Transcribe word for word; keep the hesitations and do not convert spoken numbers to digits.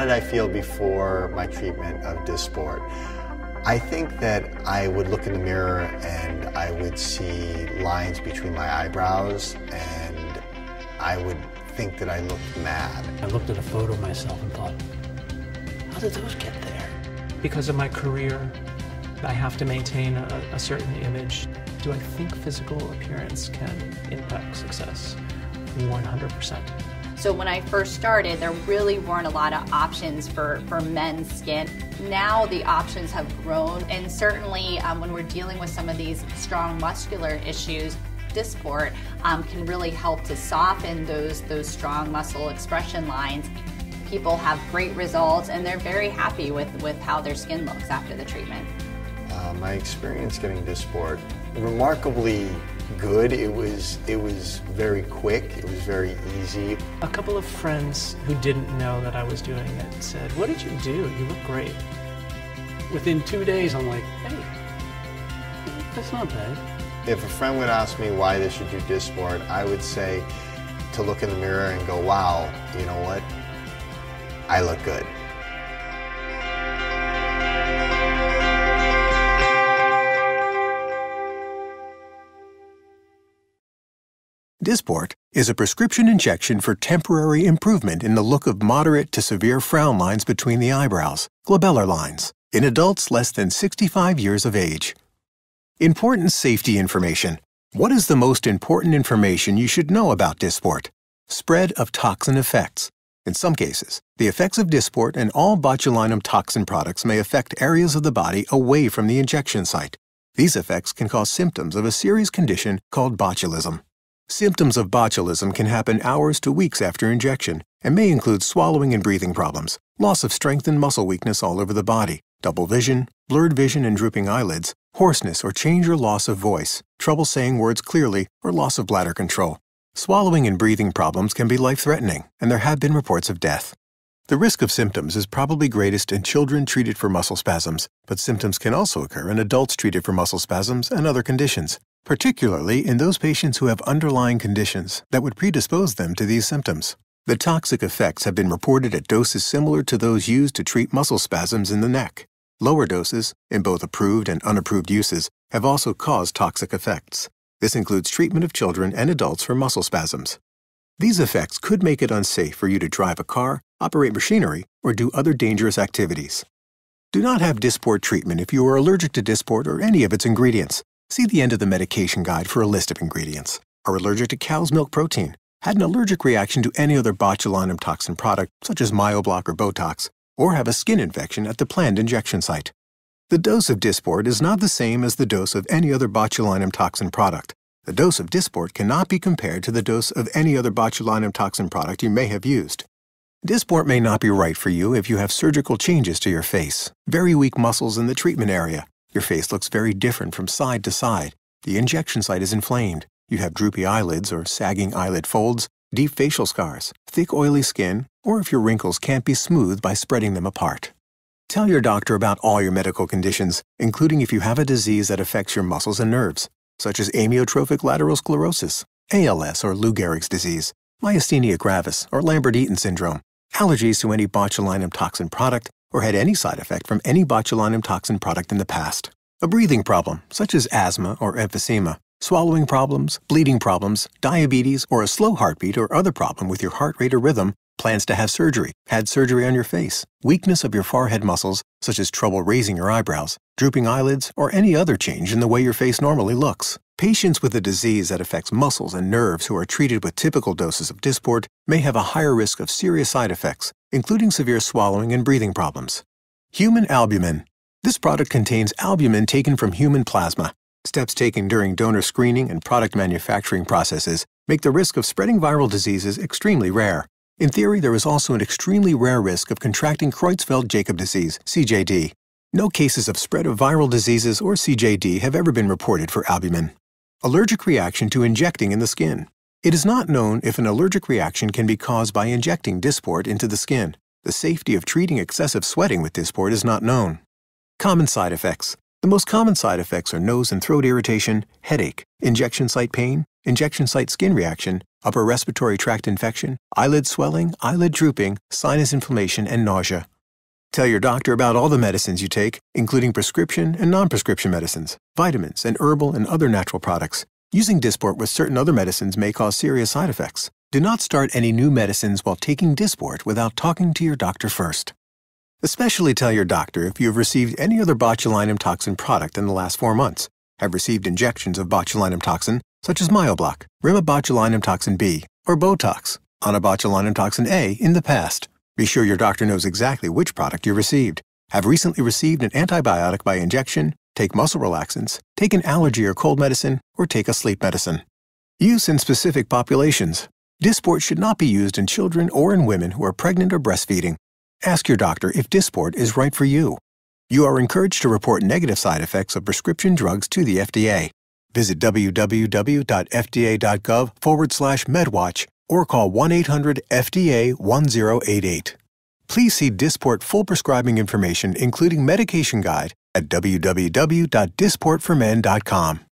did I feel before my treatment of Dysport? I think that I would look in the mirror and I would see lines between my eyebrows, and I would think that I looked mad. I looked at a photo of myself and thought, how did those get there? Because of my career, I have to maintain a, a certain image. Do I think physical appearance can impact success? one hundred percent. So when I first started, there really weren't a lot of options for, for men's skin. Now the options have grown, and certainly um, when we're dealing with some of these strong muscular issues, Dysport um, can really help to soften those, those strong muscle expression lines. People have great results, and they're very happy with, with how their skin looks after the treatment. Uh, my experience getting Dysport, remarkably good. It was, it was very quick. It was very easy. A couple of friends who didn't know that I was doing it said, what did you do? You look great. Within two days, I'm like, hey, that's not bad. If a friend would ask me why they should do Dysport, I would say to look in the mirror and go, wow, you know what? I look good. Dysport is a prescription injection for temporary improvement in the look of moderate to severe frown lines between the eyebrows, glabellar lines, in adults less than sixty-five years of age. Important safety information. What is the most important information you should know about Dysport? Spread of toxin effects. In some cases, the effects of Dysport and all botulinum toxin products may affect areas of the body away from the injection site. These effects can cause symptoms of a serious condition called botulism. Symptoms of botulism can happen hours to weeks after injection and may include swallowing and breathing problems, loss of strength and muscle weakness all over the body, double vision, blurred vision and drooping eyelids, hoarseness or change or loss of voice, trouble saying words clearly, or loss of bladder control. Swallowing and breathing problems can be life-threatening, and there have been reports of death. The risk of symptoms is probably greatest in children treated for muscle spasms, but symptoms can also occur in adults treated for muscle spasms and other conditions, particularly in those patients who have underlying conditions that would predispose them to these symptoms. The toxic effects have been reported at doses similar to those used to treat muscle spasms in the neck. Lower doses, in both approved and unapproved uses, have also caused toxic effects. This includes treatment of children and adults for muscle spasms. These effects could make it unsafe for you to drive a car, operate machinery, or do other dangerous activities. Do not have Dysport treatment if you are allergic to Dysport or any of its ingredients. See the end of the medication guide for a list of ingredients. Are allergic to cow's milk protein? Had an allergic reaction to any other botulinum toxin product, such as Myoblock or Botox, or have a skin infection at the planned injection site. The dose of Dysport is not the same as the dose of any other botulinum toxin product. The dose of Dysport cannot be compared to the dose of any other botulinum toxin product you may have used. Dysport may not be right for you if you have surgical changes to your face, very weak muscles in the treatment area. Your face looks very different from side to side. The injection site is inflamed. You have droopy eyelids or sagging eyelid folds, deep facial scars, thick oily skin, or if your wrinkles can't be smoothed by spreading them apart. Tell your doctor about all your medical conditions, including if you have a disease that affects your muscles and nerves, such as amyotrophic lateral sclerosis, A L S or Lou Gehrig's disease, myasthenia gravis or Lambert-Eaton syndrome, allergies to any botulinum toxin product, or had any side effect from any botulinum toxin product in the past. A breathing problem, such as asthma or emphysema, swallowing problems, bleeding problems, diabetes, or a slow heartbeat or other problem with your heart rate or rhythm, plans to have surgery, had surgery on your face, weakness of your forehead muscles, such as trouble raising your eyebrows, drooping eyelids, or any other change in the way your face normally looks. Patients with a disease that affects muscles and nerves who are treated with typical doses of Dysport may have a higher risk of serious side effects, including severe swallowing and breathing problems. Human albumin. This product contains albumin taken from human plasma. Steps taken during donor screening and product manufacturing processes make the risk of spreading viral diseases extremely rare. In theory, there is also an extremely rare risk of contracting Creutzfeldt-Jakob disease, C J D. No cases of spread of viral diseases or C J D have ever been reported for albumin. Allergic reaction to injecting in the skin. It is not known if an allergic reaction can be caused by injecting Dysport into the skin. The safety of treating excessive sweating with Dysport is not known. Common side effects. The most common side effects are nose and throat irritation, headache, injection site pain, injection site skin reaction, upper respiratory tract infection, eyelid swelling, eyelid drooping, sinus inflammation, and nausea. Tell your doctor about all the medicines you take, including prescription and non-prescription medicines, vitamins, and herbal and other natural products. Using Dysport with certain other medicines may cause serious side effects. Do not start any new medicines while taking Dysport without talking to your doctor first. Especially tell your doctor if you have received any other botulinum toxin product in the last four months, have received injections of botulinum toxin, such as Myoblock, Rimabotulinum toxin B, or Botox, Onabotulinum toxin A in the past. Be sure your doctor knows exactly which product you received, have recently received an antibiotic by injection, take muscle relaxants, take an allergy or cold medicine, or take a sleep medicine. Use in specific populations. Dysport should not be used in children or in women who are pregnant or breastfeeding. Ask your doctor if Dysport is right for you. You are encouraged to report negative side effects of prescription drugs to the F D A. Visit www.fda.gov forward slash MedWatch or call one eight hundred F D A one zero eight eight. Please see Dysport full prescribing information, including medication guide, at w w w dot dysport for men dot com.